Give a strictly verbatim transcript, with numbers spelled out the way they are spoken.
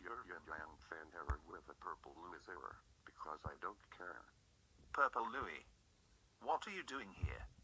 You're a young fan error with a purple Louis error, because I don't care. Purple Louis. What are you doing here?